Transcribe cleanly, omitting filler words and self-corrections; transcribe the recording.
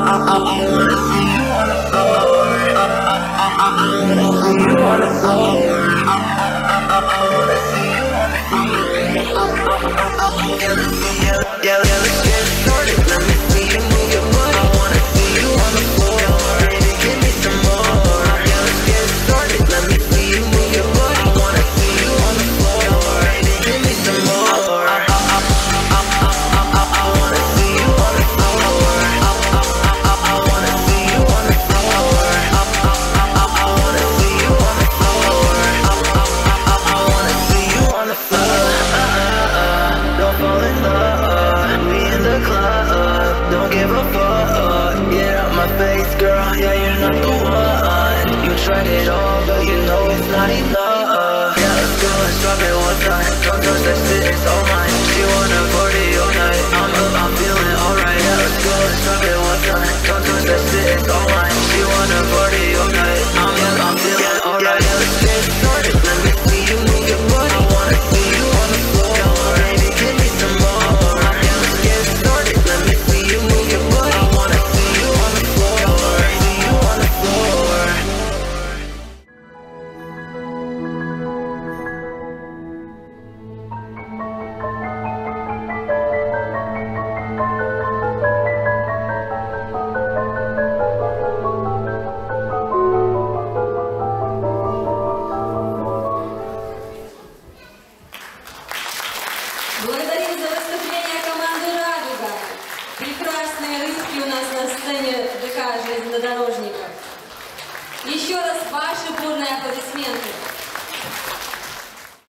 Tried it all, but you know it's not enough. Yeah, let's go, let's drop it one time. Don't touch that shit, it's all mine. She wanna party all night. I'm up, I'm feeling alright. Yeah, let's go, let's drop it one time. Don't touch that shit, it's all mine. She wanna party all night. I'm up, I'm feeling alright. Yeah, let's get started. Let me see you move your body. I wanna see you on the floor. Baby, give me some more. Yeah, let's get started. Let me see you move your body. I wanna see you on the floor. See you on the floor. Благодарим за выступление команды «Радуга». Прекрасные рыбки у нас на сцене ДК железнодорожников. Еще раз ваши бурные аплодисменты.